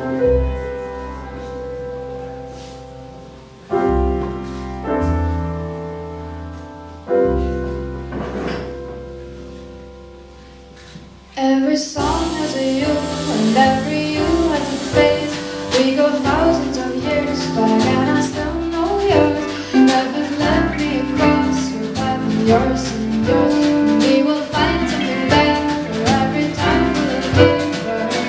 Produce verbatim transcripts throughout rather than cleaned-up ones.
Every song has a you, and every you has a face. We go thousands of years back, and I still know yours. Life has led me across your path, and yours and yours. And we will find something better every time we look deeper.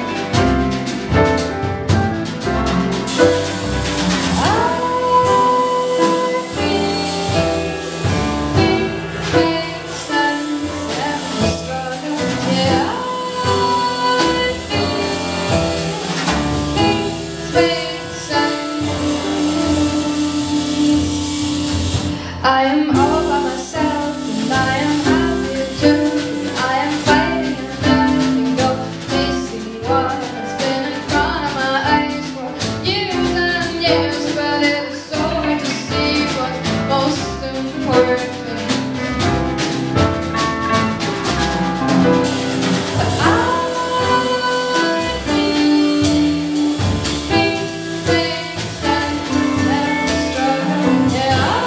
I am all by myself, and I am happy too. I am fighting and letting go, facing what has been in front of my eyes for years and years. But it is so hard to see what's most important. But I think things make sense and struggle, yeah.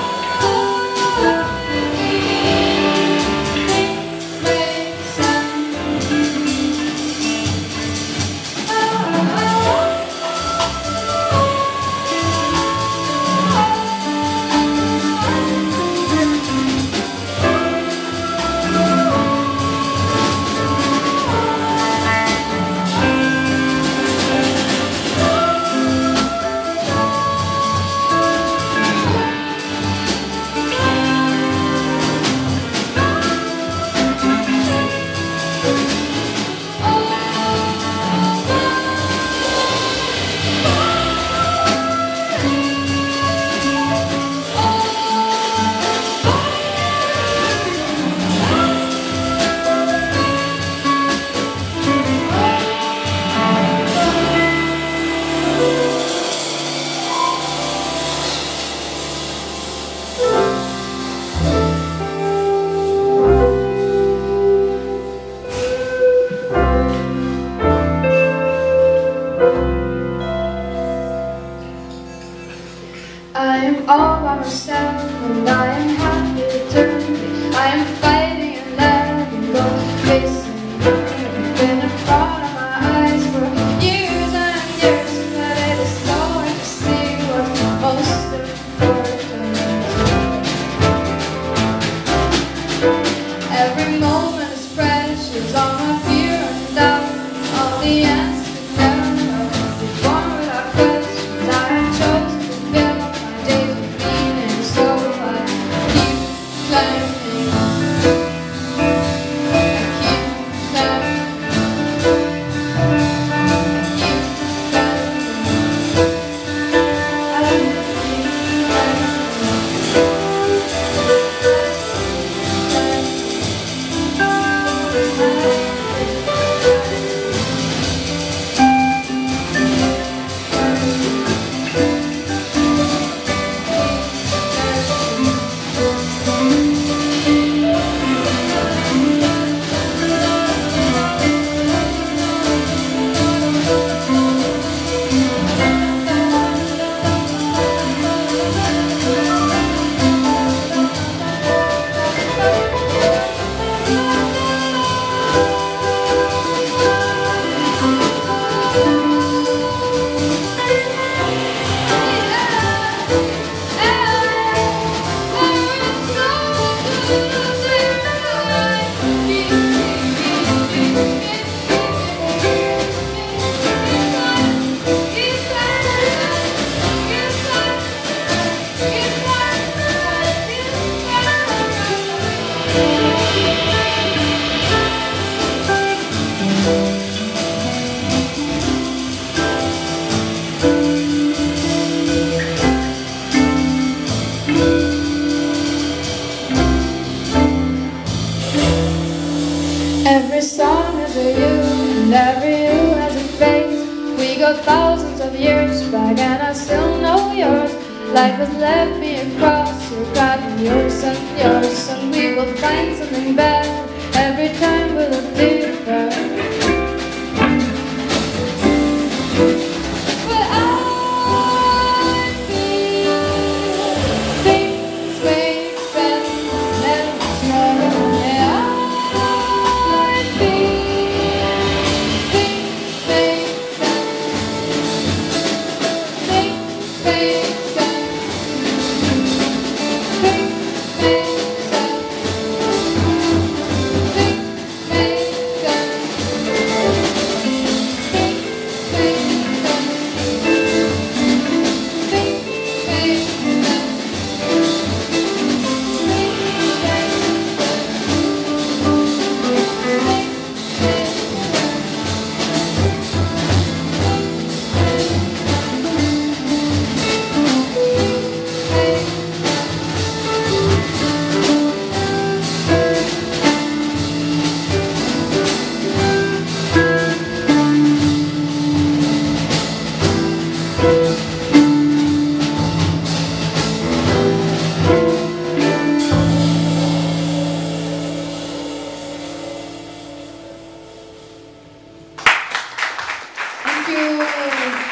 I am all by myself, and I am happy too. I am fighting and letting go, facing what has been in front of my eyes for years and years. But it is so hard to see what's most important. Every moment is precious, all my fear and doubt, all the answers never know. Be born without questions, I have chosen to fill days with meaning, so I keep climbing. I keep climbing. I keep climbing. Every song has a you, and every you has a face. We go thousands of years back, and I still know yours. Life has led me across your path, and yours and yours. And we will find something better every time we look deeper. you.